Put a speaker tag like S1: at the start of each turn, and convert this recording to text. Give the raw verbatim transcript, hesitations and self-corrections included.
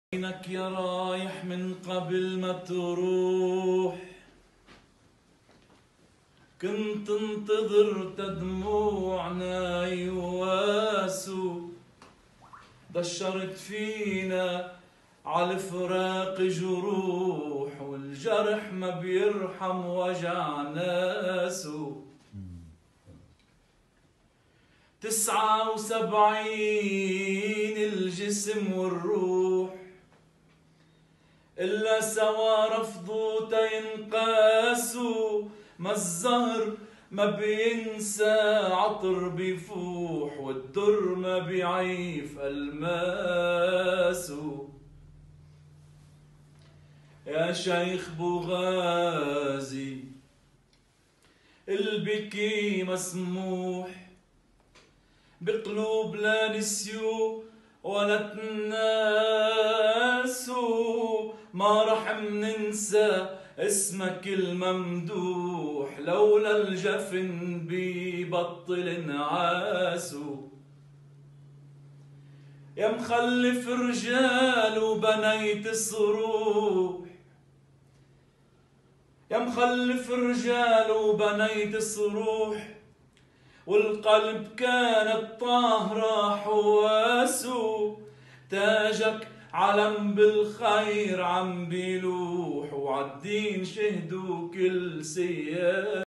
S1: عينك يا رايح من قبل ما تروح، كنت انتظر دموعنا يواسوا، بشرت فينا عالفراق جروح، والجرح ما بيرحم وجع ناسه. تسعة وسبعين الجسم والروح إلا سوا رفضوا تينقاسوا، ما الزهر ما بينسى عطر بيفوح، والدر ما بيعيف ألماسه. يا شيخ بوغازي البكي مسموح، بقلوب لا نسيو ولا تناسوا، ما رح مننسى اسمك الممدوح، لولا الجفن بيبطل انعاسو. يا مخلف رجال وبنيت صروح، يا مخلف رجال وبنيت صروح، والقلب كانت طاهرة حواسه. تاجك علم بالخير عم بيلوح، وعالدين شهدوا كل سياسة.